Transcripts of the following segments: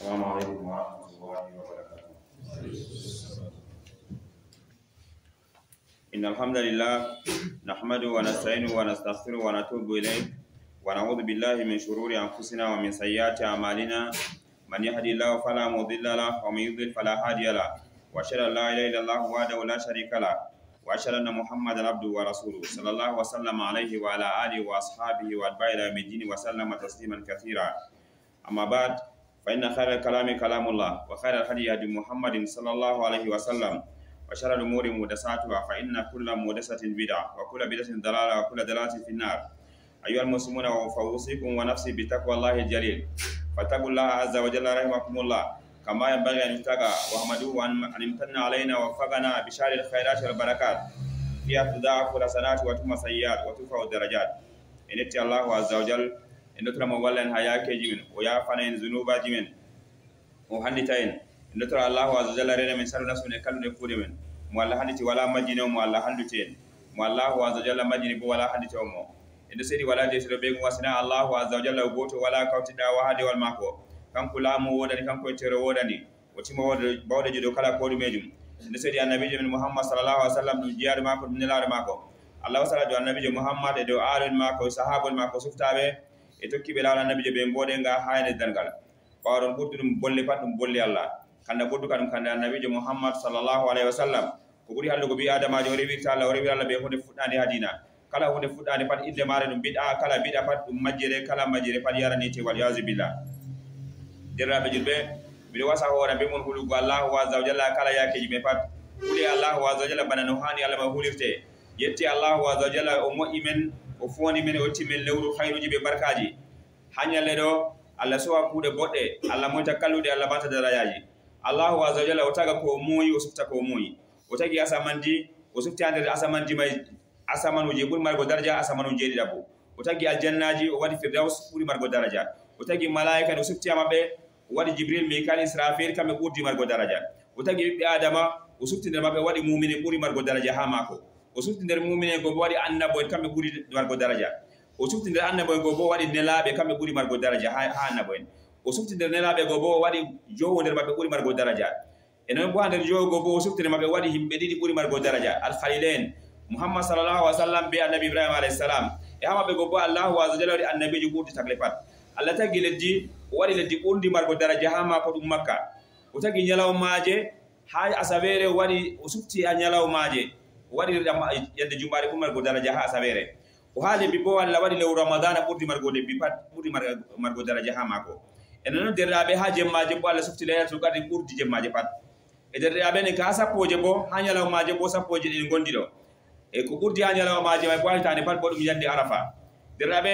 السلام عليكم ورحمة الله وبركاته. إن الحمد لله نحمده ونستعينه ونستغفره ونتوب إليه ونعوذ بالله من شرور أنفسنا ومن سيئات أعمالنا من يهدي الله فلا مضل له ومن يضلل فلا هادي له وأشهد أن لا إله إلا الله وحده لا شريك له وأشهد أن محمدا عبده ورسوله صلى الله وسلم عليه وعلى آله وأصحابه وأتباعه إلى يوم الدين وسلم تسليما كثيرا. أما بعد فإن خير الكلام كلام الله وخير الهدي هدي محمد صلى الله عليه وسلم وشر الأمور محدثاتها فإن كل محدثة بدعة وكل بدعة ضلالة وكل ضلالة في النار. أيها المسلمون فأوصيكم ونفسي بتقوى الله الجليل فاتقوا الله عز وجل رحمكم الله كما ينبغي أن يتقى واحمدوه أن امتن علينا ووفقنا بشار الخيرات والبركات فيها تضاعف الحسنات وتم السيئات وترفع الدرجات. إن اتي الله عز وجل إن ترى مولن حياك جمن ويا فنين ذنوب جمن وهندتين إن ترى الله عز وجل رنا من شر نفس من كل نفود من مولا هندتي ولا مجين ولا هندتين مولا عز وجل مجين ولا هندتهم إن سيدي ولا جسر بيغ وسنا الله عز وجل وغوت ولا كوتدا وهدي والماكو كم كلام ودني كم كوتير ودني وتيم بود جدو كلا كود ميجم إن سيدي النبي محمد صلى الله عليه وسلم جيار ماكو من الار ماكو الله صلى الله عليه النبي محمد دو آل ماكو صحاب ماكو سفتابه etoki be lawla nabi je be mbode nga hayne dangal bawron burdum bolle paddum bolle Allah kanda boddu kadum kanda nabi je Muhammad sallallahu alaihi wasallam ko buri hallugo bi adama jo rewi ta Allah rewi Allah be hunde fuddani hadina kala hunde fuddani pat inde mare dum bid'a kala bid'a pat dum majjere kala majjere pat yarani te wal yazu billah dirabe julbe bi wasa hore be mon hulugo Allah wa azza wa jalla kala yake jibe pat huli Allah wa azza wa jalla bananu hani Allah ma hulirte yetti Allah wa azza wa jalla o mo imen o foni men o timen lewru khairuji be barkaji hanyale do Allah sowa kuude bodde Allah mo takallude Allah bata darajaji Allah azza wa jalla o taga ko moyi o sufta ko moyi o tagi asamanji o sufti ande asamanji may asamanu je bur margo daraja asamanu je dabo o tagi aljannaji o wadi firdaus buri margo daraja o tagi malaika do sufti amabe o wadi jibril mikal israfil kambe burdi margo daraja o tagi bibbe adama o sufti der mabbe wadi mu'mini buri margo daraja ha mako o sufti nder mu'mine go bo wadi annabo kambe buri margo daraja o sufti nder annabo go bo wadi nelabe kambe buri margo daraja ha annabo en o sufti nder nelabe go bo wadi jowo nder mabbe buri margo daraja enen bo nder jowo go bo o sufti nder mabbe wadi himbe didi buri margo daraja al khalilain muhammad sallallahu alaihi wasallam be annabi ibrahim alaihi salam e hamabe go bo allah azza wa jalla wadi annabi ju burdi tagle pat allah tagi leddi wadi leddi burdi margo daraja ha ma ko dum makka o tagi nyalaw maaje ha asabere wadi o sufti a nyalaw maaje wadi yadde jumbare buri margo daraja ha asabere o haali bi bo Allah wadi lew ramadana burdi margo de bi pat burdi margo daraja ha mako enen derrabe ha jemmaje bo Allah sufti laylatul qadr burdi jemmaje pat e derrabe ne ka sappoje bo ha nyalaw maaje bo sappoje din gondi do e ko burdi ha nyalaw maaje may bo hitane pat bo dum yande arafa derrabe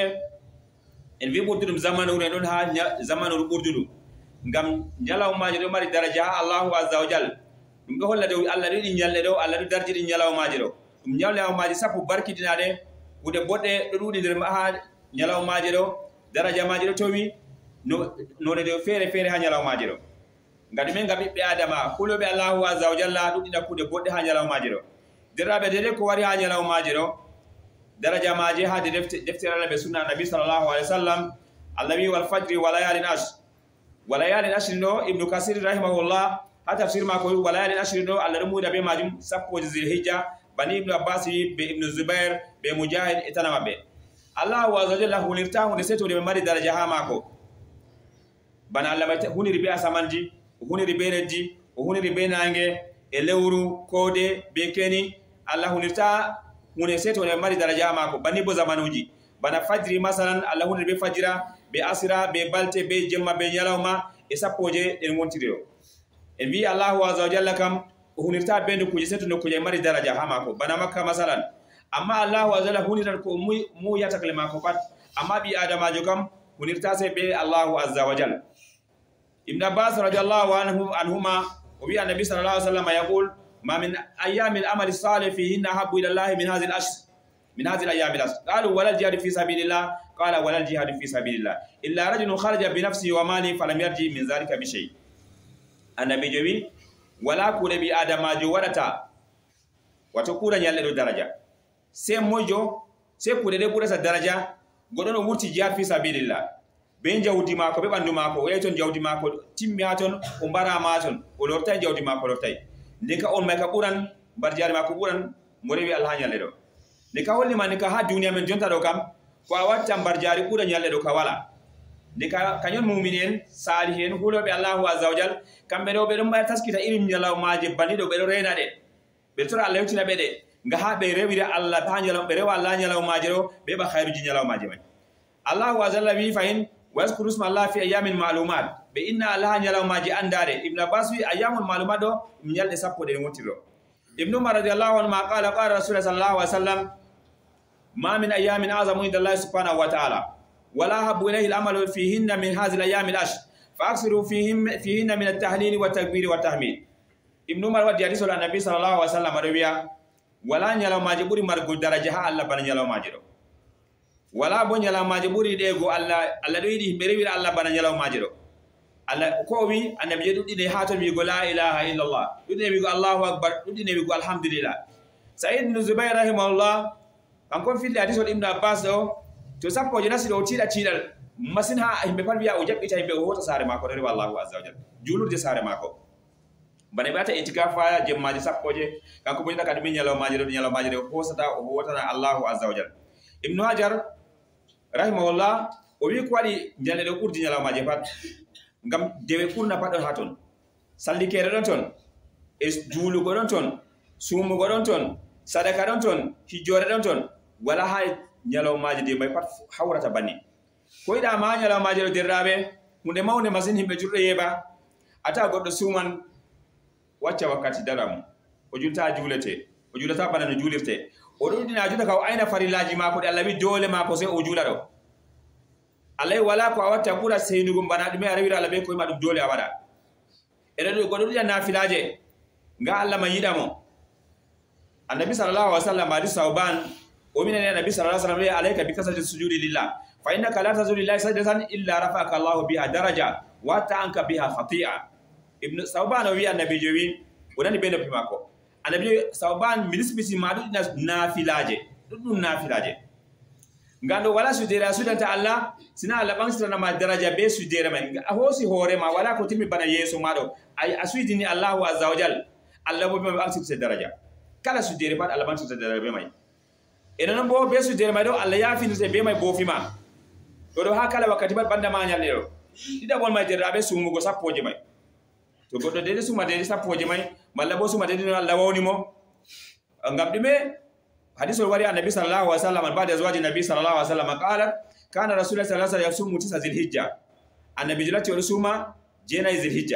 en wi burdi dum zamanu ne don ha zamanu burdudu ngam nyalaw maaje do mari daraja ha Allah azza wa jalla dum do holla de Allah di nyalle do Allah di darji di nyalaw maaje do dum nyalaw maaje sappo barkitinade wude bodde do dudi der ha nyalaw maaje do daraja maaje do towi no de fere fere ha nyalaw maaje do ngadi men gabi be adama kulobe Allah azza wa jalla dudi na kude bodde ha nyalaw maaje do derabe de ko wari ha nyalaw maaje do daraja maaje ha de deftere be sunna nabi sallallahu alaihi wasallam allawi wal fajr wa layalin ashr no ibnu kasir rahimahullah ha tafsir ma ko wa layalin ashr do Allah muda be majum sappo zilhijja bani ibnu abbas be ibnu zubair be mujahid itanama be Allah azza wa jalla hulirta hunde seto de mari daraja ha mako bana Allah bay huniri be asamanji huniri be reddi huniri be nange e lewru kode be keni Allah hulirta hunde seto de mari daraja ha mako bani bo zamanuji bana fajri masalan Allah huniri be fajira be asira be balte be jemma be nyalawma e sappoje en wontiro en bi Allah azza wa jalla kam hunirta bende kuje seto no kuje mari daraja ha mako bana makka masalan amma Allah azza wa jalla huniran ko mu yatakle mako pat amma bi adamajo kam hunirta se be Allah azza wa jalla ibn abbas radiyallahu anhuma wa bi annabi sallallahu alaihi wasallam yaqul ma min ayyamil amali salih fihinna habbu ila Allah min hadhihi al-ashr min hadhihi al-ayyam al-ashr qalu wala al-jihad fi sabilillah qala wala al-jihad fi sabilillah illa rajulun kharaja bi nafsihi wa malihi falam yarji min dhalika bi shay annabi jawi wala kude bi adamajo wadata wato kura nyalle do daraja se mojo se kude de burasa daraja godono wurti jihad fi sabilillah be jawdi mako be bandu mako o ton jawdi mako timmi ha ton o mbara ma ton o lortay jawdi mako lortay nden ka on may ka ɓuran barjari mako ɓuran mo rewi Allah nyalle ɗo nde ka holli ma nde ka ha duniya men jonta ɗo kam ko a watta barjari ɓura nyalle ɗo ka wala nde kañon mumini en salihi en huloɓe Allahu azza wa jal kamɓe ɗo ɓe ɗon mbaɗa taskita irin ñalawmaje banni ɗo ɓe ɗo rena ɗe ɓe tora Allah yewtina ɓe ɗe nga ha ɓe rewira Allah ha ɓe rewa Allah ñalawmaje ɗo ɓe ɓa hayruji ñalawmaje may Allahu azza wa jalla wi fayin waskuru isma Allah fi ayamin ma'lumat ɓe inna Allah ha ñalawmaje andare Ibn Abbas wi ayamul ma'lumat ɗo ɗum ñalɗe sappo ɗe wontirɗo Ibn Umar radiyallahu anhu ma qala rasulullah sallallahu alaihi wasallam ma min ayamin azamu inda Allah subhanahu wa ta'ala ولا هب إليه العمل فيهن من هذه الأيام العشر فأكثروا فيهن من التهليل والتكبير والتحميد ابن عمر ودي حديث النبي صلى الله عليه وسلم رويا ولا نيلو ماجبوري مرغو درجه الله بن نيلو ماجرو ولا بو نيلو ماجبوري ديغو الله دويدي بريوي الله بن نيلو ماجرو الله كووي النبي يدودي دي هاتو بيغو لا اله الا الله يدودي بيغو الله اكبر يدودي بيغو الحمد لله سعيد بن زبير رحمه الله كان في الحديث ابن عباس to sappo je nasi do tida tidal masin ha himbe pat biya o jabbita himbe o hota sare mako rewa Allahu azza wa jalla julurde sare mako bane bata itikafa jemmaji sappo je kanko bonita kadi min ñalawmaji do hosata o hotana Allahu azza wa jalla Ibn Hajar rahimahullah o wi ko wadi jande do urdi ñalawmaji pat ngam dewe kurna pat don haton sallikere don ton e julugo don ton sumugo don ton sadaka don ton hijjore don ton wala hay ñalawmaji de may pat hawrata banni ko ida ma ñalawmaji do derrabe hunde mawne masin himbe jurde yeba ata goddo suman wacca wakkati daram o julta julete o julata bana no julirte o do dina juta ka ayna farilaji mako de Allah wi dole mako sai o jula do Allah wala ko watta bura seynugo bana dum ya rawira Allah be ko ma dum dole a wada ede do goddo dina nafilaje nga Allah ma yidamo annabi sallallahu alaihi wasallam hadi sauban ومن النبي صلى الله عليه وسلم عليك بكثرة السجود لله فإنك لا تزول لله سجدة إلا رفعك الله بها درجة وتعنك بها خطيئة ابن ثوبان ويا النبي جوين ونني بين في ماكو النبي ثوبان بالنسبة لمعدود نافلاجة دون نافلاجة قالوا ولا سدير سودان الله سنا الله بانسنا ما درجة بس سدير من هو سي هوري ما ولا كتير بنا يسوع مارو أي أسودني الله عز وجل الله بيم بانسنا درجة كلا سدير بعد الله بانسنا درجة بيماي ina nan bo be su dere may do Allah ya fi se be may bo fi ma do hakala wakati bat banda ma nyalle do ida bon may dere be su mugo sappoje may to goddo de su ma de sappoje may malla bo su ma de Allah wawni mo ngam dime hadithul wari annabi sallallahu alaihi wasallam ba'da azwaji nabi sallallahu alaihi wasallam qala kana rasulullah sallallahu alaihi wasallam yasumu 9 zilhijja annabi julati wa suma jena zilhijja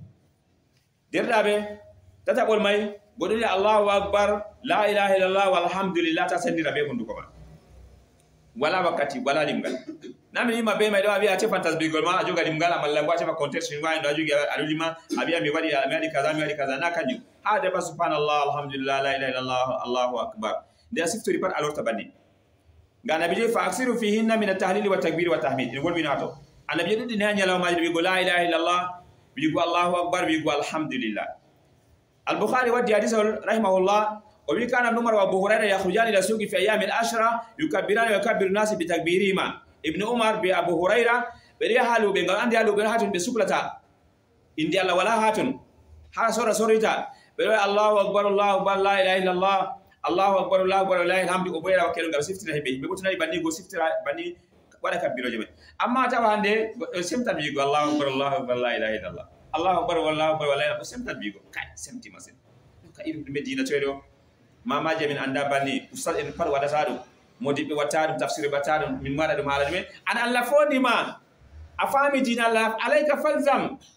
derdabe tata bol may goddo ni Allahu akbar la ilaha illallah walhamdulillah ta sendira be hunduko ma wala wakati wala limgal nami ma be may do abi ate fantasy gol ma ajoga limgal amalla ngwa ate contest ni ngwa ndo ajoga alulima abi mi wadi mi kaza na kanyu hada ba subhanallah alhamdulillah la ilaha illallah Allahu akbar de asiftori pat alor tabani ga nabi je fa aksiru fihinna min at-tahlil wa takbir wa tahmid ni gol binato annabi dudi ne nyalaw ma bi go la ilaha illallah bi go Allahu akbar bi go alhamdulillah البخاري ودي حديث رحمه الله وبي كان ابن عمر وابو هريره يخرجان الى السوق في ايام العشره يكبران ويكبر الناس بتكبيرهما ابن عمر بابو هريره بري حالو بنغا اندي حالو بن هاتون بسكلتا اندي الله ولا هاتون ها سوريتا بري الله اكبر الله اكبر لا اله الا الله الله اكبر الله اكبر لا اله الا الله وبيرا وكيلو غا سيفتنا هبي بيغوتنا باني غو سيفترا باني ولا كبيرو جمي اما تا هاندي سيمتا بيغو الله اكبر لا اله الا الله الله أكبر والله أكبر ولا يلا سمت بيجو كاي سمتي مسين كاي المدينة تيرو ما جا من عند بني أستاذ إن فر ودا سارو مودي بوتار تفسير بوتار من مارا دم على دم أنا الله فوني ما أفهمي دين الله عليك فلزم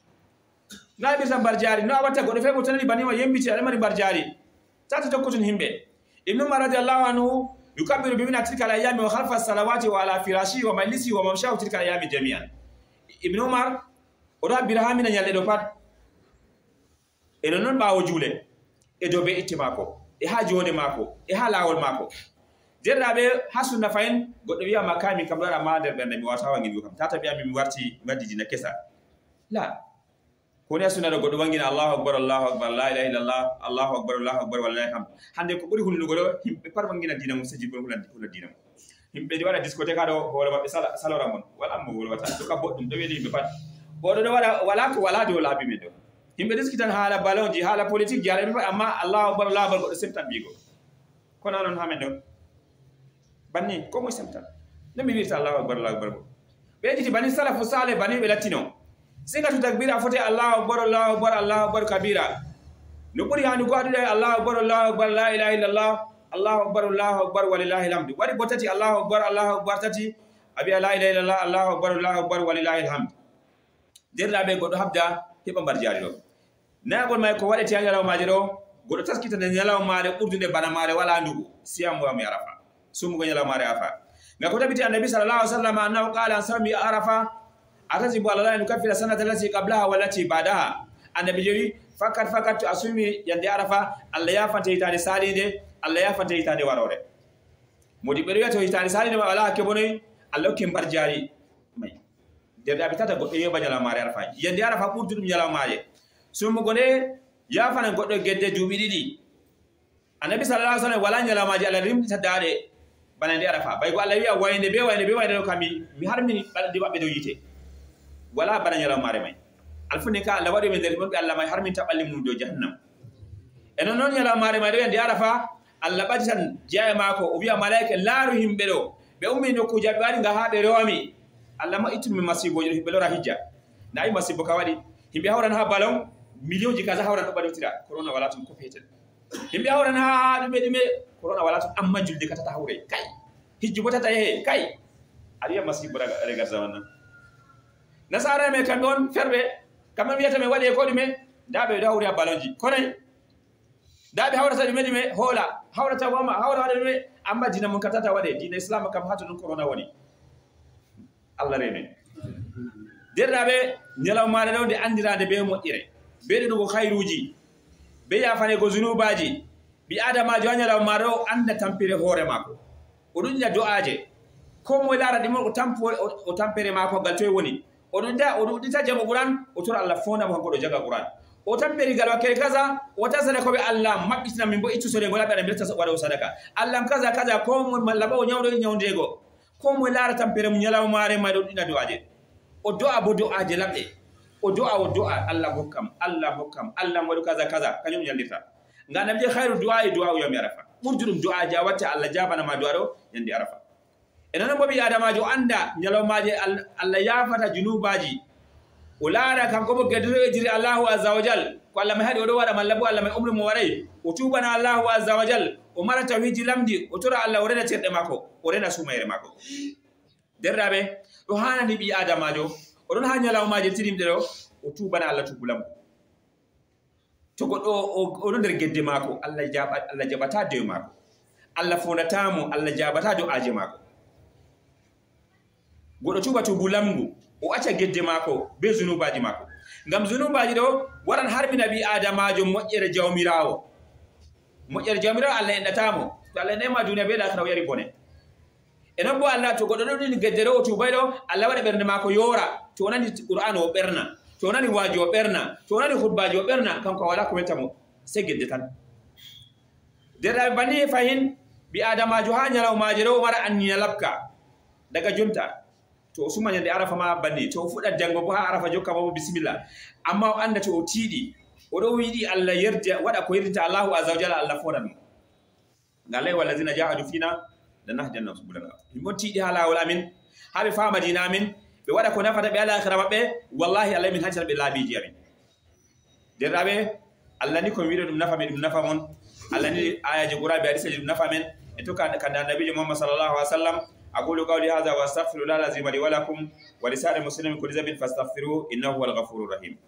نبي زم برجاري نو أبغى تقول فيه بوتاني بني ما يمبي تيار ما برجاري تاتي تكوتون همبه ابن عمر رضي الله عنه يكبر بمن تلك الأيام وخلف الصلوات وعلى فراشي ومجلسي وممشاه تلك الأيام جميعا ابن عمر ora birhamina nyalle do pat e non bawo jule e do be ittimako e ha jode mako e ha lawol mako derrabe hasuna fayin goddo wiya makami kam dara ma der bende mi wata wangi kam tata biya mi warti waddi dina kesa la ko ne sunna do goddo wangina Allahu akbar la ilaha illallah Allahu akbar wallahi hamd hande ko buri hulnugo do himbe par wangina dina musajib ko hulandi dina himɓe waɗa discothèque haɗo hoore maɓɓe salora mon wala mo wolwata to ka boɗɗum ɗo weeli yimɓe pat oɗo ɗo waɗa wala ko wala dow laabi men ɗo yimɓe diskitan haala ballon ji haala politique ji haala ɗum pat amma allahu akbar goɗɗo semtan mbigo kono noon ha men ɗon banni ko moye semtan no mi wirta allahu akbar ɓe ƴetti bani salafu sale bani ɓe lattino singa to takbira fote allahu akbar kabira no ɓuri handugo haɗuɗe allahu akbar la ilaha illallah allahu akbar walillahi lhamdu waɗi bo tati allahu akbar tati a wiya la ilaha illallah allahu akbar walillahi lhamdu derɗaɓe goɗɗo habda heɓa mbar jaari ɗo nayagol may ko waɗete ha ñalawmaje ɗo goɗɗo taskitande ñalawmare ɓurdude bana mare wala ndugu siyamwami arafa sumugo ñalawmare arafa nga ko tabiti annabi sallallahu alaihi wasallam annahu qala an sami arafa atasibu ala la nukaffira sanata allati qablaha wallati ba'daha annabi jewi fakat to asumi yande arafa Allah yafante hitande salinde Allah yafante hitande warore modi ɓeɗo wiya to hitande salinde ma wala hakke bonoy Allah hokki mbar jaari may derɗaɓe tata goɗɗo yeɓa ñalawmare arafa yande arafa ɓurdu ɗum ñalawmaje sumugo nde yafana goɗɗo gedde duuɓi ɗiɗi annabi sallallahu alaihi wasallam wala ñalawmaji Allah rimɗita daaɗe bana nde arafa bay ko Allah wiya wayde be ɗo kam mi harmini ɓalɗi maɓɓe dow yite wala bana ñalawmare may alfuni ka Allah waɗi ɓe nder ɓe Allah may harminta ɓalli mum dow jahannam e non noon ñalawmare may ɗo wiya nde arafa Allah ɓaɗi tan jeya maako o wiya malaika laaru himɓe ɗo ɓe ummi nokkuji ɓe waɗi nga ha ɓe rewami Allah ma ittunmi masiboji ɗo himɓe lora hijja nayi masibo ka waɗi himɓe hawran ha ballon million ji kaza hawran ɗo ɓaɗotira corona wala tun ko petel himɓe hawran ha ɗume corona wala tun amma julde katata hawre kay hijju bo tata yehe kay aɗa wiya masibo regar zaman nan nasara me kamɓe on ferɓe kamɓe wiyata men waɗi e ko ɗume nda ɓe ɗo hawri ha ballonji konoy nda ɓe hawrata ɗume hoola hawrata wama hawra waɗa ɗume amma dina mum katata waɗe dina islam kam hato ɗum corona woni Allah reme derɗaɓe ñalawmare ɗo nde andirade be moƴƴire be ɗuɗugo hayruji be yafanego zunubaji ɓi adamajo ha ñalawmare o anda tampire hoore mako o ɗuɗɗina do'aje ko moye lara ɗimon o tampere mako ngal toye woni o ɗuɗɗita jaɓo ɓuran o tora Allah fondamo hanko ɗo jaga ɓuran o tamperigal wakkere kaza o tasana koɓe Allah maɓɓitina min bo ittu sode ngo laɓe aɗa mbirta waɗa o sadaka Allah kaza ko moye malla ɓa o ñawɗo e ñawdego ko moye lara tampere mu ñalawmare ma ɗo ɗuɗɗina do'aje o do'a bo do'aje laɓɗe o do'a Allah hokkam Allah waɗu kaza kañum ñallirta nga annabi je hayru du'a e du'a o yami arafa ɓurdu ɗum du'aji a watta Allah jabanama du'a ɗo yandi arafa e noon bo ɓi adamajo anda ñalawmaje Allah yafata junubaji o laara kanko bo geddoto e jiri Allahu azza wa jal ko Allah may haɗi oɗo waɗa malla bo Allah may umri mo waɗay o tubana Allahu azza wa jal o mara tawhiji lamdi o tora Allah o rena cerɗe mako o rena sumayre mako derɗaɓe ɗo hanani ɓi adamajo oɗon ha ñalawmaje tirimɗe ɗo o tubana Allah tubulam to goɗɗo oɗo nder gedde mako Allah jaɓata dew mako Allah fondatamo Allah jaɓata do'aje mako goɗɗo tuba tubu lamgu o acca gedde mako be zunubaji mako ngam zunubaji ɗo waran harbina ɓi adamajo moƴƴere jawmirawo Allah enɗatamo to Allah enɗema duniya be lakara o yari bone e noon bo Allah to goɗɗo ɗo ɗini gedde ɗo o tubay ɗo Allah waɗa ɓernde mako yora to o nani qur'an o ɓerna to o nani waji o ɓerna to o nani hutbaji o ɓerna kanko wala ko weltamo sey gedde tan derɗaɓe banni e fayin ɓi adamajo ha ñalawmaje ɗo o mara anniya labka daga jonta to o suma ñande arafa ma banni to o fuɗɗat jango bo ha arafa jokka bo bisimilla amma o anda to o tiiɗi oɗo wiiɗi Allah yerda waɗa ko yerdinta Allahu azza wa jalla Allah fonan mo ngallay wallazina jahadu fina lanahdiyannahum subulana himɓe on tiiɗi ha lawol amin ha ɓe fama dina amin ɓe waɗa ko nafata ɓe alakhira maɓɓe wallahi Allah min hancata ɓe laabiji amin derɗaɓe Allah ni komi wiɗo ɗum nafa min ɗum nafa mon Allah ni ayaji quraɓe hadisaji ɗum nafa men e tokka kanda annabijo Muhammad sallallahu alaihi wa sallam أقول قولي هذا وأستغفر الله العظيم لي ولكم ولسائر المسلمين من كل ذنب فاستغفروه إنه هو الغفور الرحيم.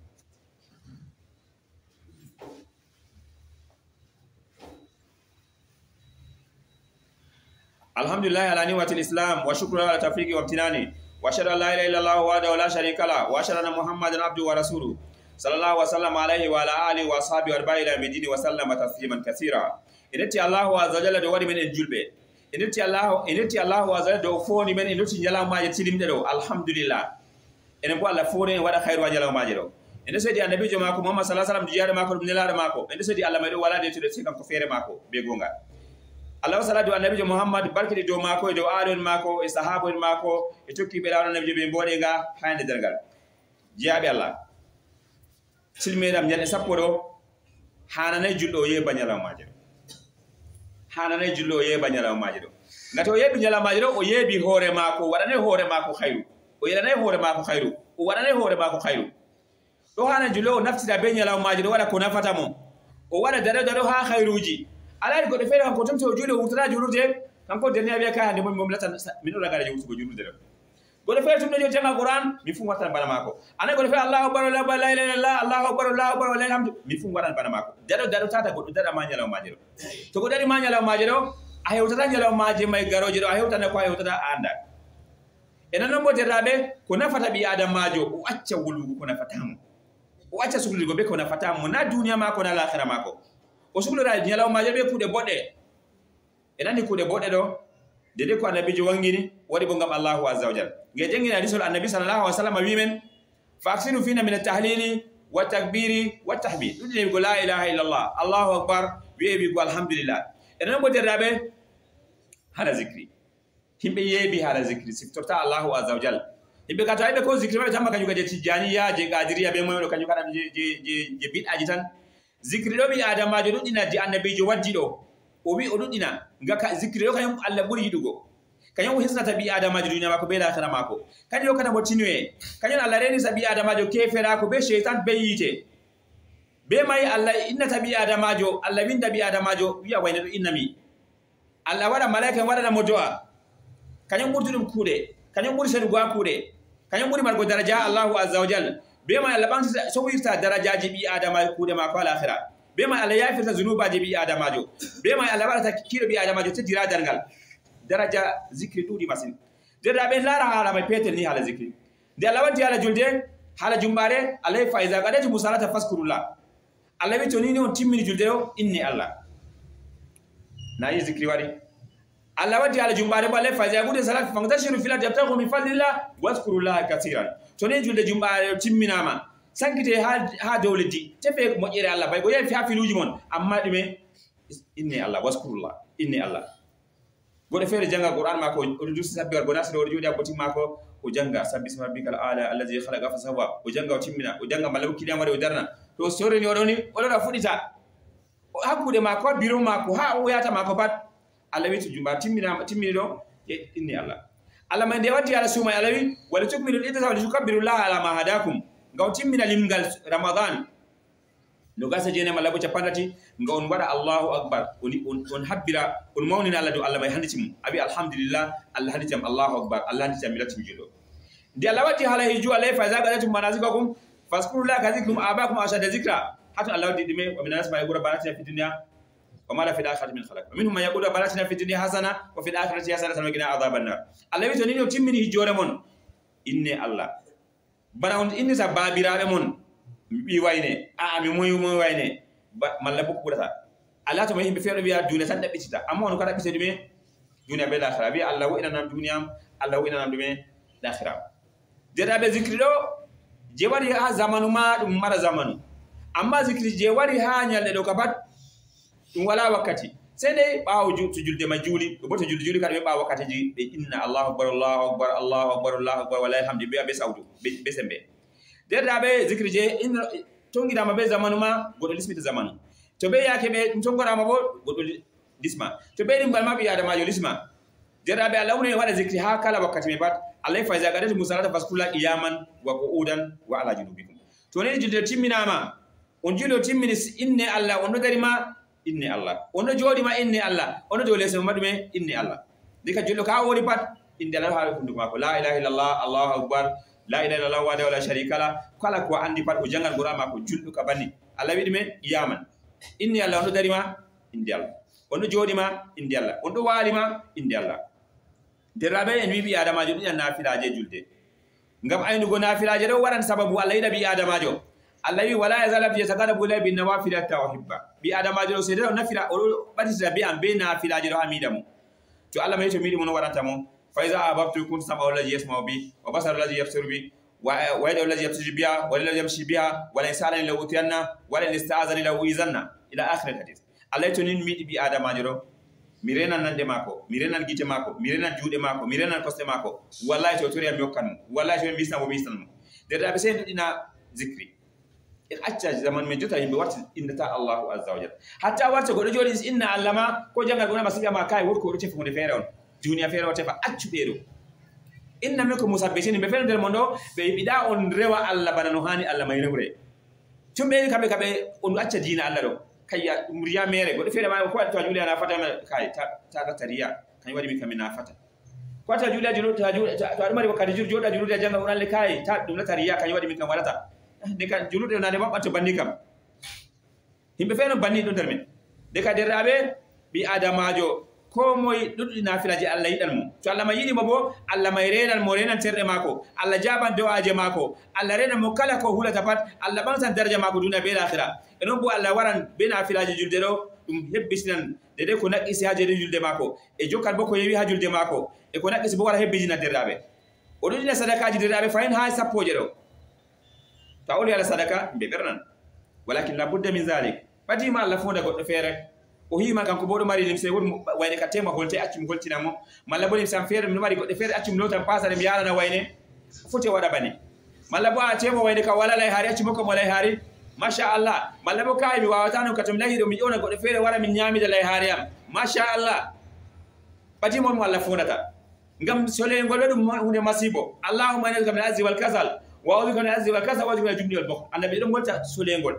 الحمد لله على نعمة الإسلام وشكرا على توفيقه وامتنانه وأشهد أن لا إله إلا الله وحده لا شريك له وأشهد أن محمدا عبده ورسوله صلى الله وسلم عليه وعلى آله وأصحابه وأتباعه إلى يوم الدين وسلم تسليما كثيرا. إن الله عز وجل دواري من الجلبة inirti Allahu azza do foni men inirti ñalawmaje tilimde do alhamdulillah enen bo Allah foni en wada khairu ñalawmaje do ene sedi annabijo mako Muhammad sallallahu alaihi wasallam jiyaade mako dum nelaade mako ene sedi Allah may do wala de to de sikan ko fere mako be gonga Allah salatu annabi Muhammad barkidi do mako e do alon mako e sahabo en mako e tokki be lawno nabi be mbode ga hande dargal jiabe Allah silmedam nyande sappo do hananay juldo ye banyala majiro hananay juldo ye banyala majiro ngato yebi nyala majiro o yebi hore mako wadane hore mako khairu o yelanay hore mako khairu o wadane hore mako khairu do hana juldo naftida be nyala majiro wala ko nafata mo o wala dado ha khairuji alay goddo fere ko tumto juude wurtata juurde kanko derni abiya ka hande mom latan min do ragara jurtugo juurde do goddo fere tumdo jo janga qur'an mi fu watan bana mako ana goddo fere Allahu akbar la ilaha illallah Allahu akbar wa lillahi hamdu mi fu watan bana mako dado tata goddo dada ma nyala majiro to goddo ma nyala majiro a hewtata nyala maji may garoje do a hewtana ko a hewtata anda enen non bo derrabe ko nafata bi adam majo o acca wulugo ko nafatamo o acca suglugo be ko nafatamo na duniya mako na l'akhirah mako o suglora nyalaw maje be kude bodde enani kude bodde do dede ko annabi wangini wadi bo ngam Allahu azza wa jalla nge jengina hadisul annabi sallallahu alaihi wasallam wimen faksiru fina min at-tahlili wa takbiri wa tahmid dudde bi la ilaha illa Allah Allahu akbar bi ko alhamdulillah enan bo derrabe hala zikri himbe yebi hala zikri siftorta Allahu azza wa jalla himbe ka tawbe ko zikri ma tamma kanyuga je tijaniya je gadiriya be moyo kanyuga dam je bid'aji tan zikri do bi adamajo dudina di annabijo waddi do o wi o dudina ngaka zikri do kanyum Allah buri yidugo kanyum hisnata bi adamajo duniya mako be la khara mako kanyo kana mo tinwe kanyo Allah reni sabi adamajo kefera ko be shaytan be yite be mai Allah inna tabi adamajo Allah winda bi adamajo wiya wayne do innami Allah wada malaika wada mo doa kanyum burdudum kude kanyum buri sedu gwa kude kanyum buri margo daraja Allahu azza wa jalla be ma Allah bangi so wirta darajaji bi adama kude ma ko al-akhirah be ma Allah yafirta zunubaji bi adamajo be ma Allah barata kiro bi adamajo te dira dangal daraja zikri dudi masin deda be lara hala mai petel ni hala zikri de Allah wanti hala julde hala jumbare Allah faiza gadati musalata faskurullah Allah bi to ni on timmini julde o inni Allah na yi zikri wari Allah wanti hala jumbare ba Allah faiza gude salat fantashiru fil jabtahu min fadlillah wazkurullaha kaseeran to ne julde jumbare timminama sankite ha dawledi tefe mojjere Allah bay go yefi ha filuji mon amma dime inni Allah waskurullah inni Allah goɗo feere janga qur'an mako oɗo dusi sabbi war gona sino oɗo jooɗi a timma ko o janga sabbi isma rabbikal ala allazi khalaqa fa sawwa o janga o timmina o janga malla kiɗiyam waɗi o darna to soreni oɗoni oɗoɗa fuɗita hakkude mako biro mako ha o yata mako pat Allah wi to jumba timmini ɗo inni Allah Allah man de waddi ala suma Allah wi wala tukmilu iddata wala tukabbirullaha ala ma hadakum ngaw timmina limgal ramadan no gasa jene malla bo capandati nga on wada Allahu akbar on habbira on mawnina Allah do Allah may handitim abi alhamdulillah Allah handitim Allahu akbar Allah handitim milatim jilo ndi Allah wati hala hiju Allah fa zaqalatum manazikakum fazkurullaha kadhikrum abakum ashada zikra hatta Allah wadi dime wa min nas ma yaqulu banatina fi dunya wa ma la fi akhirati min khalaq minhum man yaqulu banatina fi dunya hasana wa fi akhirati hasanatan wa qina adhaban nar Allah wi to ni no timmini hijore mon inne Allah bana on inni sa babirabe mon bi wayne mi moy wayne malla bokku burata Allah to himbe feedo biya duniya tan dabbitita amma on ko dabbite dume duniya be l'akhirah bi Allah wa inna nam duniyam Allah wa inna nam dume l'akhirah deda be zikri do je wari ha zamanu ma dum mara zamanu amma zikri je wari ha nyalde do kabat dum wala wakati sai dai bawo julde majuli bo to julde kadbe bawo wakati ji be inna Allahu akbar Allahu akbar Allahu akbar Allahu akbar wala alhamdu be saudu be sembe deda be zikri je in tongira ma be zamanu ma godo lismita zamanu to be yake be tongora ma bo godo lisma to be dimbal ma bi adama yo lisma deda be Allah ne wada zikri ha kala wakati me bat Allah fa iza gadatu musalata faskula qiyaman wa qu'udan wa ala junubikum to ne julde timminama on julo timmini inne Allah on dari ma inni Allah on jodi ma inni Allah on do lese madume inni Allah dika jullo ka wori pat inde Allah ha fundu mako la ilaha illallah Allahu akbar la ilaha illallah wa la sharika la kala ko andi pat o jangal gora mako jullu ka banni Allah wi dime yaman inni Allah on dari ma indi Allah on jodi ma indi Allah on wali ma indi Allah derabe en wi bi adamajo dun nafilaje julde ngam aynu go nafilaje do waran sababu Allah ida bi adamajo Allah wi wala yazala fi sakadabu la bin nawafil tawhibba bi adamajo se do nafila o batisa bi am be nafilaje do amidamu to Allah may to midi mon waranta mo fa iza ababtu kun sama wala yasma bi wa basar la yafsir bi wa yadu la yafsir biha wa la yamshi biha wa la insana la utiyanna wa la ista'azani la wizanna ila akhir hadith Allah to nin midi bi adamajo do mi renan nande mako mi renan gite mako mi renan juuɗe mako mi renan kosɗe mako wallahi to tori am mi hokkan mo wallahi to bisnamo bisnan mo derɗaɓe sey ɗuɗina zicri en acca zaman men jota yimɓe warti innata Allahu azza wa jalla hatta warta goɗɗo jooɗi inna Allah ma ko jangal gonama siɓama kay woni ko oɗo tefa hunde feere on duniya feere o tefa accuɓe ɗo inna min ko musabbitini ɓe feere nder mon ɗo ɓe yiɗa on rewa Allah bana no hani Allah may rewre tumɓeni kamɓe on acca diina Allah ɗo kayya ɗum riya mere goɗɗo feere ma ko waɗi to a juuli a nafatama kay taɗata riya kañum waɗi min kam mi nafata ko ta juuli a juulu to aɗa mari wakkati jooɗi a juulude a janga ɗum alle kay ɗum lata riya kañum waɗi min kam waɗata nde ka juulude nade maɓɓanto banni kam yimɓe feere no banni ɗo nder men nde ka derɗaɓe ɓi adamajo ko moye ɗuɗɗi nafilaji Allah yiɗan mo to Allah ma yiɗimo bo Allah may renan mo renan terɗe maako Allah jaban do'aje maako Allah renan mo kala ko hulata pat Allah ɓamtan daraja maako duniya be lahira e noon bo Allah waran be nafilaji julde ɗo ɗum hebbitinan dede ko naqqisi ha jede julde maako e jokkat bo ko yewi ha julde maako e ko naqqisi bo wara hebbijina derɗaɓe o ɗuɗɗina sadakaji derɗaɓe fayin ha sappoje ɗo to a woli ala sadaka mbe ɓernan walakin la budda min zalik ɓatima Allah fonda goɗɗo feere o hima kanko bo ɗo mari limse woni wayne ka tema holte accumi holtinamo malla bo limse am feere no mari goɗɗe feere accumi lotan pasare mi yarana wayne foti waɗa bane malla bo a tema wayne ka wala lay haari accumi hokka mo lay haari machallah malla bo kayi mi wawata non ka to mi lahi ɗo mi ƴewna goɗɗo feere wara min ñamida lay haari am machallah ɓatimon mo Allah fondata ngam solengol ɗo ɗum hunde masibo allahumma inaka min azzi wal kasal wa a'udhu bika min azzi wal kasal wa a'udhu bika min jubni wal bukhl annabi ɗon golta solengol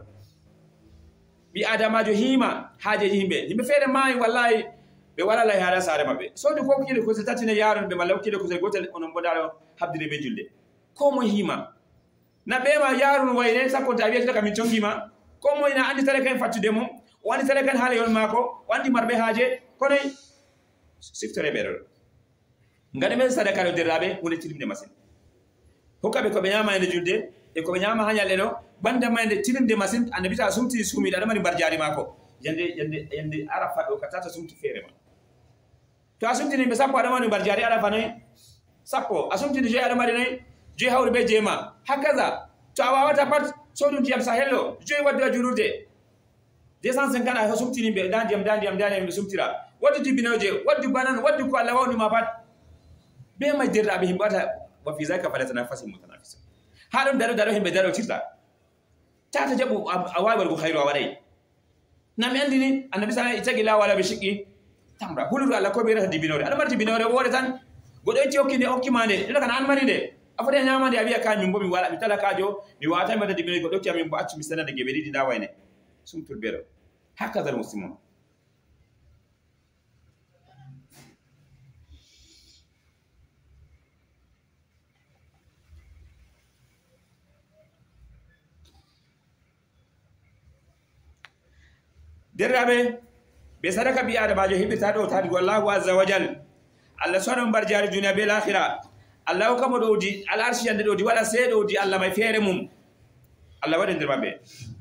ɓi adamajo hima haajeji yimɓe feere maayi wallahi ɓe wala lay haara saare maɓɓe sodi ko kilo kosel tatine yaronɓe malla kilo kosel gotel onon mboɗaɗo habdire ɓe julde ko moye hima na ɓema yarun wayne sakkonta wiyata ka min tongima ko moye na andi tare kan fattude mum o andi tare kan haala yon maako o andi marɓe haaje konoy siftore ɓeɗo ɗo ngaɗa men sadaka ɗo derraɓe hunde tilimde masine hokkaɓe koɓe ñama ende julde e koɓe ñama ha ñalɗe ɗo banda mayde tilimde masine annabi ta sumti suumiɗo aɗa mari mbar jaari maako yande arafa ɗo ka tata sumti feere ma to a sumtini ɓe sappo aɗa mari mbar jaari arafa noyi sappo a sumtini joyi aɗa mari noyi joyi hawri ɓe jeema hakaza to a wawata pat sodu ndiyam sa hello joyi waddu a julurde 250 a sumtini ɓe da ndiyam ɓe sumtira waddu dibinoje waddu banan waddu ko Allah wawnima pat ɓe may derɗaɓe himɓe wata wa fi zalika falyatanafasil mutanafisun ha ɗum daɗo himɓe daɗotirta tata jaɓu a wawi waɗugo hayru a waɗay nami andini annabi sa tagi la wala ɓe shiqqi tamra huludu Allah ko ɓe reta dibinore aɗa mari dibinore woore tan goɗɗo etti hokkinde hokkima nde ɗeɗo kana an mari nde a foti a ñamande a wiya ka min bo mi waɗa mi talakajo mi wawata mi waɗa dibinore goɗɗo hokki amin bo accu mi senande geɓe ɗiɗi nda wayne sumtur beɗo hakkadal muslimon derraɓe ɓe sadaka ɓi adamajo heɓirta ɗo tadi wallahu azza wa jal Allah sono mbar jaari duniya be lahira Allah hokkamo ɗowdi al arshi yande ɗowdi waɗa seeɗowdi Allah may feere mum Allah waɗe nder maɓɓe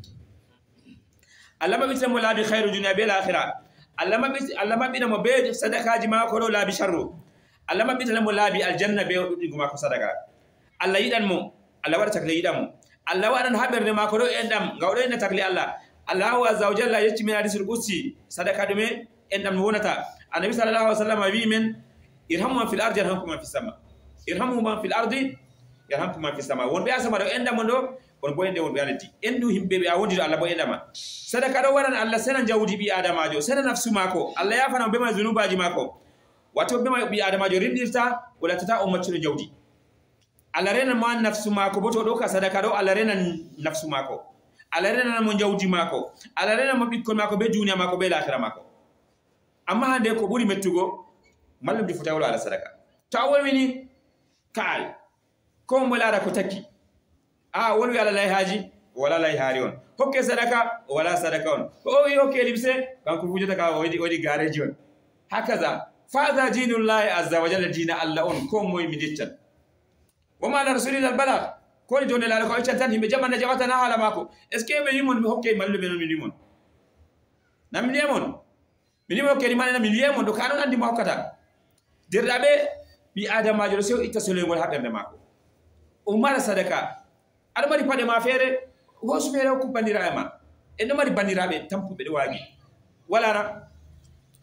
Allah maɓɓitinamo laabi hayru duniya be lahira Allah maɓɓinamo be sadakaji mako ɗo laabi sharru Allah maɓɓitanamo laabi aljanna be ɗuɗɗigo mako sadaka Allah yiɗan mo Allah waɗa takle yiɗamo Allah waɗan ha ɓerde mako ɗo enɗam nga oɗo enna takle Allahu azza wa jalla yetti min hadisul qudsi sadaka ɗume enɗam no wonata annabi sallallahu alaihi wasallam wi men irhamu man fil ardi yarhamkum man fis sama irhamu man fil ardi yarhamkum man fis sama wonɓe a sama ɗo enɗam on ɗo on bo ende wonɓe a leddi endu yimɓe ɓe a wondi ɗo Allah bo enɗama sadaka ɗo waɗan Allah sena jawdi ɓi adamajo sena nafsu mako Allah yafanamo bema zunubaji mako wato bema ɓi adamajo rinɗirta o lattata on maccuɗo jawdi Allah renan ma nafsu mako bo to ɗo ka sadaka ɗo Allah renan nafsu mako Allah renan mo jawdi mako Allah renan mo ɓikkon mako be duniya mako be lahira mako amma hande ko ɓuri mettugo mallumji fota wolo ala sadaka to a wolwini kaal ko mo laara ko takki a wolwi ala lay haaji wala lay haari on hokke sadaka wala sadaka on o wi hokke limse kanko fujata ka waɗi gareji on hakaza fada dinullahi azza wa jalla dina Allah on ko moye mi deccan wama ala rasulillah albalag koni joni laala ko eccan tan yimɓe jamanna jawatana haala mako est ce que ɓe wimon mi hokke malluɓe noon min wimon na min wiyamon min wima hokkedi manena min wiyamon ɗo ka non andi mo hokkata derɗaɓe ɓi adamajo ɗo sew itta soloygol ha ɓerde mako o mara sadaka aɗa mari paɗe ma feere hosu feere hokku bandiraɓe ma en ɗo mari bandiraɓe tampuɓe ɗo waagi walana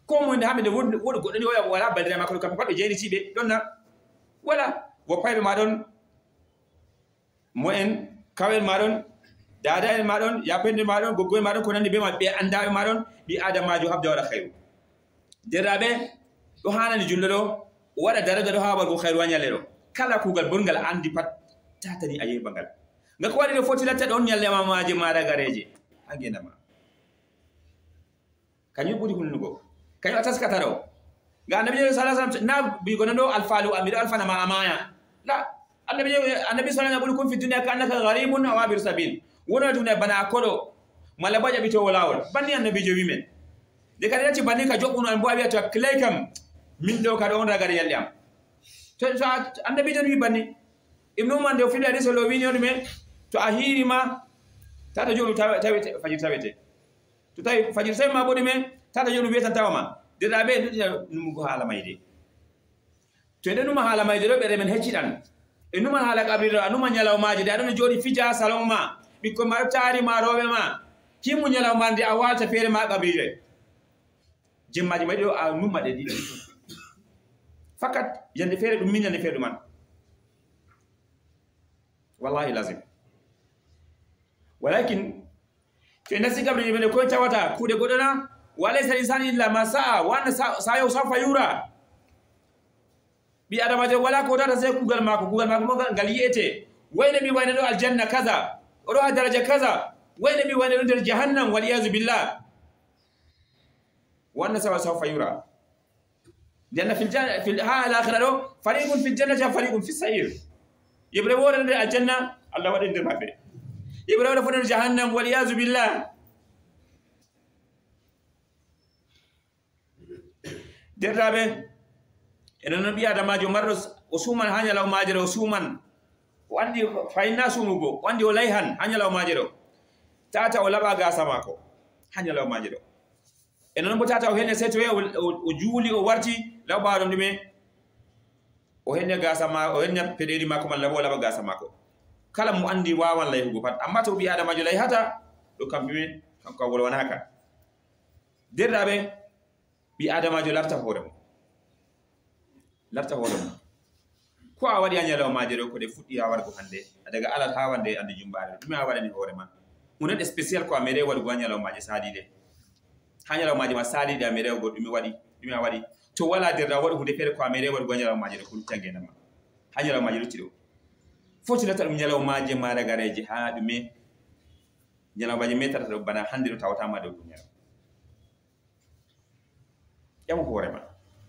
ko mo nde hamde wodi goddo ni wala bandira makko kam pat be jeeni cibe donna wala wo paybe ma don mo en kawen ma don dada en ma don yapende ma don goggoy ma don ko nandi be ma be andabe ma don bi adamajo habde wala khairu derabe do hanani jullo do wada daraja do habar go khairu wanyale do kala kugal bongal andi pat tatani ayi bangal ngako wadi do foti latta don nyalle ma maaje mara gareje agenda ma kanyu budi hunnugo kanyu ataskata do ga annabi sallallahu alaihi wasallam na bi gonando alfalu amido alfana ma amaya la annabi sallallahu alaihi wasallam kun fi dunya ka annaka gharibun aw abir sabil wona dunya bana kodo mala baja bito walawol banni annabi jowi men de kan yati banni ka jobuno en bo abi to claykam min do ka do on ragare yalle am to annabi jowi banni ibnu umar de fi hadith lo wini on me to ahiri ma tata jodu tawete fajir tawete to tay fajir say ma bodi men tata jodu be tan tawama de da be num go hala mayde to de num hala mayde do be remen heccidan e num hala kabri anuma nyalaw maaji de adon jodi fija saloma bikko mar taari ma robe ma kimu nyalaw mande a wata fere ma kabri jimmaji may do a numma de didi fakat yande fere dum min yande fere dum man wallahi lazim walakin fi nasi kabri be ko tawata kude godona walaysa insani illa ma sa'a wa anna sa'yu sawfa yura bi adama je wala ko data sai kugal mako mo gal yete wayne mi wayne do aljanna kaza o do daraja kaza wayne mi wayne do der jahannam wal yaz billah wa anna sawfa yura janna fil janna fil al akhirah fariqun fil jannati wa fariqun fis sa'ir ibre wona der aljanna allah wadi der mabbe ibre wona fodder jahannam wal yaz billah derrabe enen no biya damajo mardo usuman hanyalaw majero usuman wandi fayna sumugo wandi o layhan hanyalaw majero tata o laba gasa mako hanyalaw majero enen bo tata o henne seto o juuli o warti laba dum dime o henne gasa ma o henne pederi mako man laba gasa mako kala mo andi wawan layhugo pat amma to biya damajo layhata do kambe kanko wol wanaka derrabe bi adamajo larta hooremo ko a waɗi a ñalaw majere ko de fuɗɗi ha wargo hande daga alal ha wande ande jumbare ɗume a waɗani hoore ma hunde spécial ko a meɗe waɗugo ha ñalaw maje saadide ha ñalaw maje ma saadide a meɗe go ɗume a waɗi to wala derda waɗi hunde feere ko a meɗe waɗugo ha ñalaw majere ko luttangenama ha ñalaw maje lutti ɗo foti latta ɗum ñalaw maje maɗa gareje ha ɗume ñalaw maje metata ɗo bana hande ɗo tawatama dow ɗum ñalaw ƴam hoorema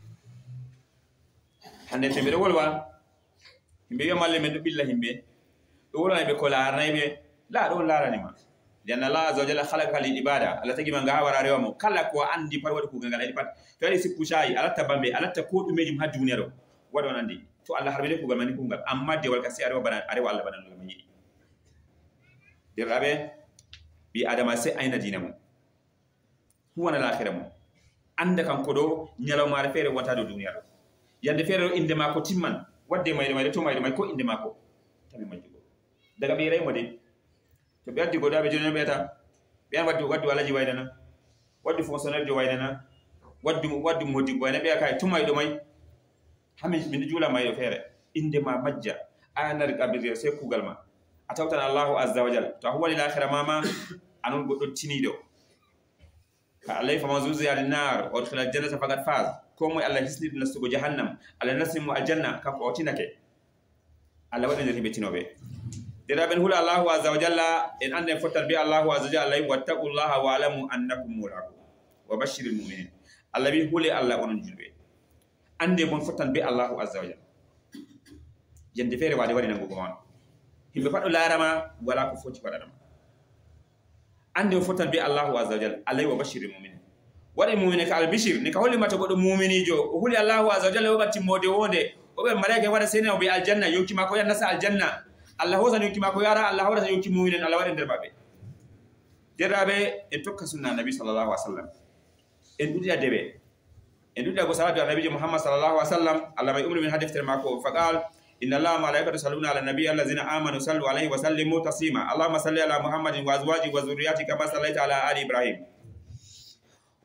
hande tembe ɗo wolwa yimɓe wiya malle men ɗo ɓilla yimɓe ɗo wolwanaɓe ko laranayɓe la ɗo laranima lianna allah aza wa jalla halaka lil ibada allah tagima nga ha wara rewa mo kala ko andi pat waɗi kugal ngal aɗi pat to waɗi sikku cayi alatta bambe alatta ko ɗumejum ha duniya ɗo waɗi on andi to allah harɓe kugal mani kugal amma dewal ka si arewa allah bana ɗum yiɗi derraɓe ɓi adama se ayna dina mum huwana lahira mum anda kanko ɗo ñalawmare feere wonta dow duniya ɗo yande feere ɗo inde mako timman wadde mayde to mayde may ko inde mako tawi majjugo daga ɓe raymo de to ɓe addi goɗaɓe joni ɓeyata ɓeyan waddi alaji waydana waddi fonctionnaire jo waydana waddi moddiggo wayna ɓeya kay tumayɗo may hamin min juula mayɗo feere inde ma majja anari kabirde se kugal ma a tawtan allahu azza wa jal to a huwani lahira mama anon goɗɗo tiniɗo Allah fama zuzi al-nar wa adkhila al-jannata faqad faz ko moy Allah hisni dum nastugo jahannam Allah nasimu al-janna kanko o tinake Allah wadi nder betinobe dira ben hula Allah azza wa jalla en ande fotal bi Allah azza wa jalla wattaqullaha wa alamu annakum mulaqu wa bashiril mu'minin Allah bi hule Allah onon julbe ande bon fotal bi Allah azza wa jalla yende fere wadi wadi nango gon himbe faddo larama wala ko foti fadama ande fotal bi Allahu azza wa jalla alayhi wa bashiril mu'minin wadi mu'mine ka albishir ni ka holli mata godo mu'minijo o huli Allahu azza wa jalla o batti mode wonde o be malaika wada sene o bi aljanna yonki mako yanna sa aljanna Allah hosan yonki mako yara Allah hosan yonki mu'minin Allah wadi der babbe derabe en tokka sunna nabi sallallahu alaihi wasallam en dudi adebe en dudi go salatu nabi Muhammad sallallahu alaihi wasallam Allah may umri min hadifter mako faqal inna allaha malaikatu yusalluna ala nabiy allazina amanu sallu alayhi wa sallimu taslima allahumma salli ala muhammadin wa azwajihi wa dhurriyyatihi kama sallaita ala ali ibrahim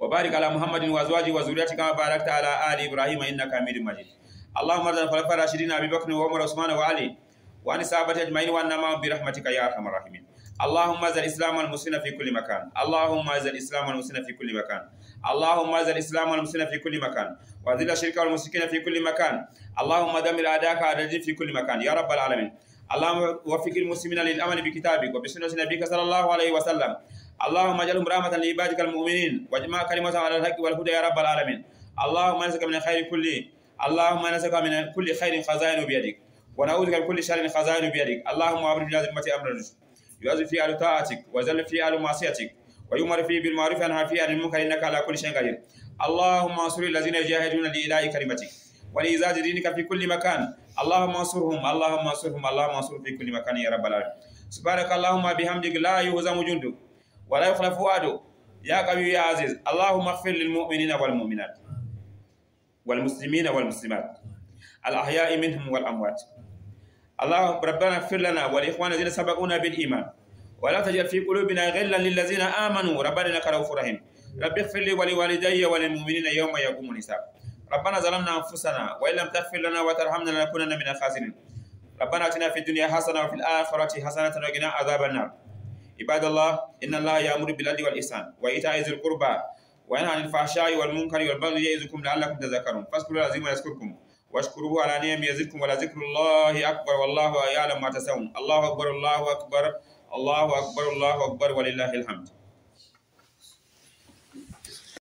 وبارك على محمد وأزواجه وذريته كما باركت على آل إبراهيم إنك حميد مجيد. اللهم ارض عن الخلفاء الراشدين أبي بكر وعمر وعثمان وعلي وعن الصحابة أجمعين وعنا معهم برحمتك يا أرحم الراحمين. اللهم اعز الإسلام والمسلمين في كل مكان. اللهم اعز الإسلام والمسلمين في كل مكان. اللهم اعز الإسلام والمسلمين في كل مكان وأذل الشرك والمشركين في كل مكان. اللهم دمر أعداءك أعداء الدين في كل مكان يا رب العالمين. اللهم وفق المسلمين للأمل بكتابك وبسنة نبيك صلى الله عليه وسلم. اللهم اجعلهم رحمة لعبادك المؤمنين واجمع كلمتهم على الحق والهدى يا رب العالمين. اللهم انزك من الخير كله. اللهم انزك من كل خير خزائن بيدك ونعوذ بك من كل شر خزائن بيدك. اللهم أبرم لنا ذمة أمر الرشد يعز في أهل طاعتك وذل في أهل معصيتك ويؤمر فيه بالمعروف وينهى فيه عن المنكر إنك على كل شيء قدير. اللهم انصر الذين يجاهدون لإعلاء كلمتك ولإعزاز دينك في كل مكان. اللهم انصرهم اللهم انصرهم اللهم انصرهم في كل مكان يا رب العالمين. سبحانك اللهم بحمدك لا يهزم جندك ولا يخلف وعده يا قوي يا عزيز. اللهم اغفر للمؤمنين والمؤمنات والمسلمين والمسلمات الأحياء منهم والأموات. اللهم ربنا اغفر لنا ولإخواننا الذين سبقونا بالإيمان ولا تجعل في قلوبنا غلا للذين آمنوا ربنا إنك رؤوف رحيم. رب اغفر لي ولوالدي وللمؤمنين يوم يقوم الحساب. ربنا ظلمنا أنفسنا وإن لم تغفر لنا وترحمنا لنكونن من الخاسرين. ربنا آتنا في الدنيا حسنة وفي الآخرة حسنة وقنا عذاب النار. عباد الله إن الله يأمر بالعدل والإحسان وإيتاء ذي القربى وينهى عن الفحشاء والمنكر والبغي يعظكم لعلكم تذكرون. فاذكروا الله العظيم يذكركم واشكروه على نعمه يزدكم ولذكر الله أكبر والله يعلم ما تسعون. الله أكبر الله أكبر الله أكبر الله أكبر ولله الحمد.